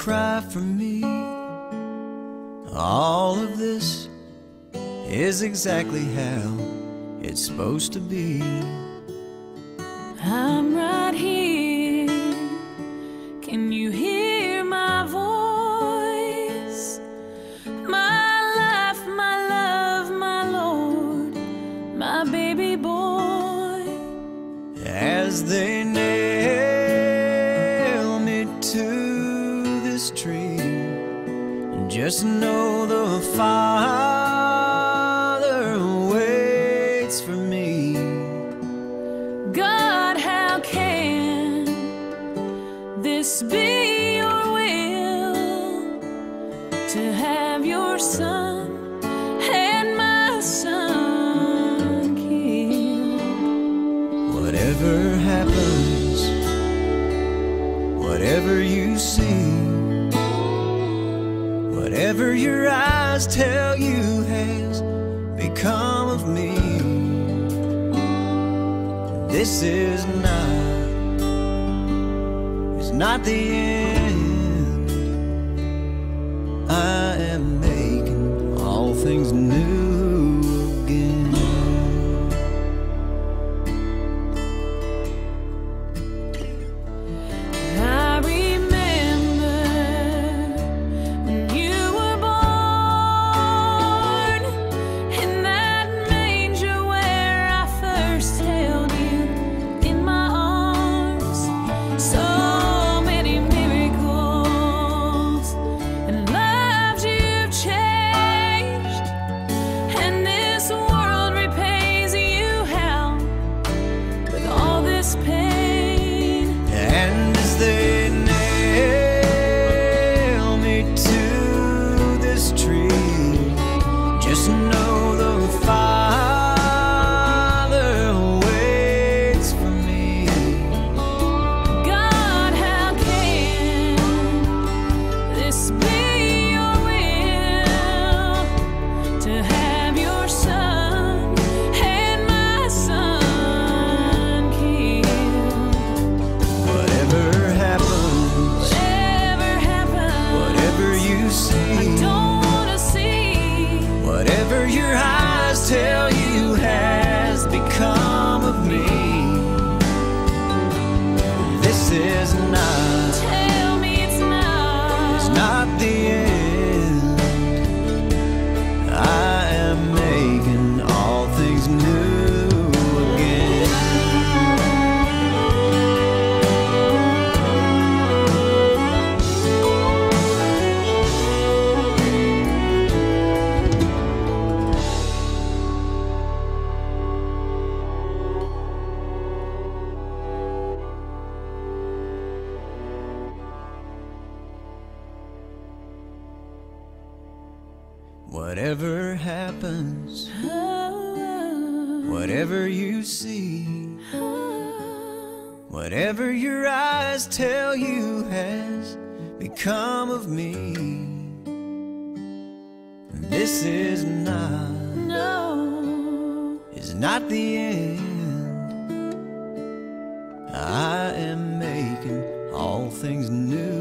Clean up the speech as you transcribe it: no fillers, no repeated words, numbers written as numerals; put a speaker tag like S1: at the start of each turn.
S1: cry for me. All of this is exactly how it's supposed to be.
S2: I'm right here. Can you hear my voice? My life, my love, my Lord, my baby boy.
S1: As they nail me to this tree, just know the Father waits for me.
S2: God, how can this be your will, to have your son and my son killed?
S1: Whatever happens, whatever you see, whatever your eyes tell you has become of me, this is not the end. I am making all things new again.
S2: I remember when you were born in that manger where I first held you in my arms. So many miracles and lives you've changed, and this world repays you how with all this pain.
S1: And as they nail me to this tree, just know the Father waits for me.
S2: God, how can this be your will, to have your son and my son killed?
S1: Whatever happens, whatever you
S2: I
S1: see,
S2: don't wanna see.
S1: whatever your eyes tell you has become of me, this is
S2: Tell me it's
S1: not the end. I am making all things new again. Whatever happens, whatever you see, whatever your eyes tell you has become of me, this is not the end. I am making all things new